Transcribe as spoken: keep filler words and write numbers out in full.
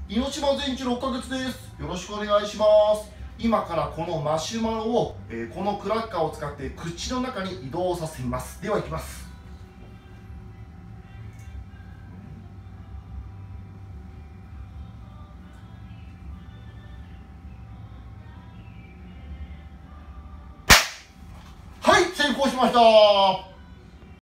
命島全治ろっかげつです。よろしくお願いします。今からこのマシュマロを、えー、このクラッカーを使って口の中に移動させます。では、いきます。はい、成功しました。